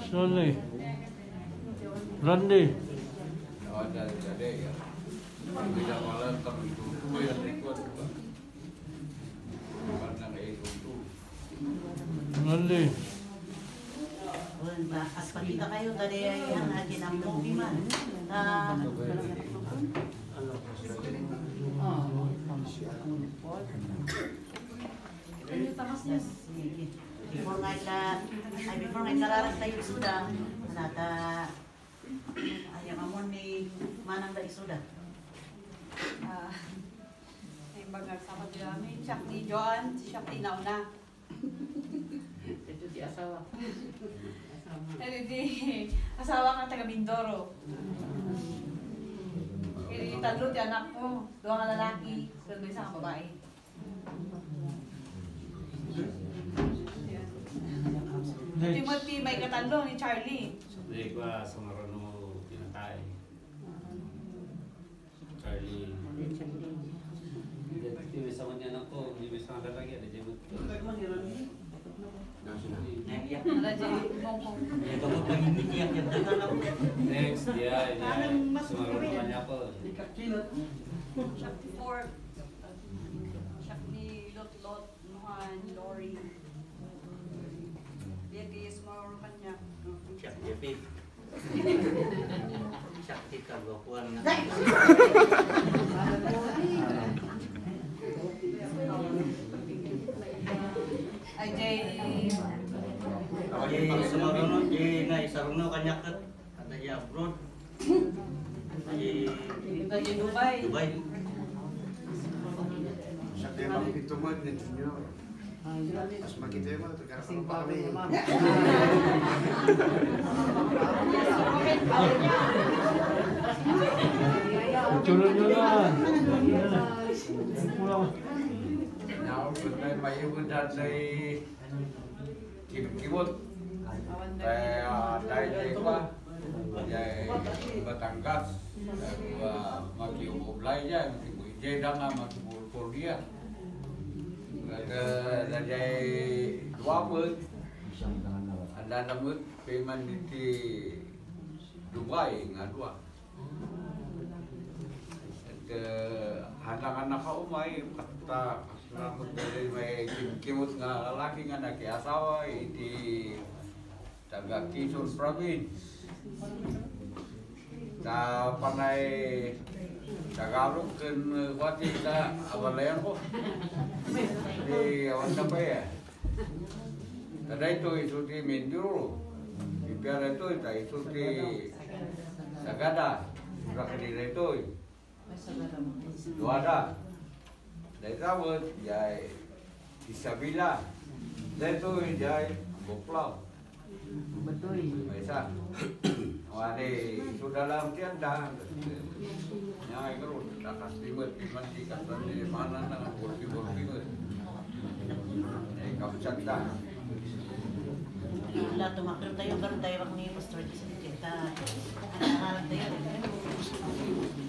Slowly. Randy. Ada ya. Bila malam kami itu yang ikut. Karena itu. Randy. Aspakita kayo dari yang akin ang mogiman. Before nga kararas tayo sudah, nata ayam amon ni manang da isuda. Ay bagal sama dami, siyak ni Joan, siyak ni Nauna. Ito di asawa. Ay di asawa nga taga Mindoro. Kaya tatlo ti anak ko, dua nga lalaki, sunod isang babae. Timothy may katalo ni Charlie. Sabi ko sa marano pinatay. Charlie. Hindi may sama niya anak ko, hindi may sama lalaki. Hindi mo. Next, dia sumarano niya ako. Shakti Ford. Shakti Lot, Mohan, Lori. Dia kaya sumarano kanya. Shakti Shakti kagwapuan nga. Ay Jay. Sumarono na isaruno kanya kat ada ya abroad. Di Dubai. Dubai. Shakti emang itu mah dia junior. Pas makita mah terkarang pa kami. Julan-julan. Pulang. Now, benar may ibutan dari kibut. Dari apa? Dari Batangas. Maki umulai aja, maki jedang maki pur dia. Dari dua mut, ada namut payment di Dubai ngadua. Anak-anak kau may kata selamat dari may kimut nga lalaki nga nakiasawa di taga Quezon Province. Ta panay Tagalog kan wati sa abalayan ko. Di awan na pa ya. Tada ito isuti Mindoro. Ipiyara ito isuti Sagada. Sudah kediri ito. Luada. Dari Rawat, jai Isabela. Dari itu jai Boplau. Betul. Bisa. Wade sudah dalam tiada. Yang itu dah kasih buat mandi kata di mana nak kursi. Kamu cakap. Lahat tumakbo tayo, baru tayo ni Pastor Jesse kita. Anak-anak tayo.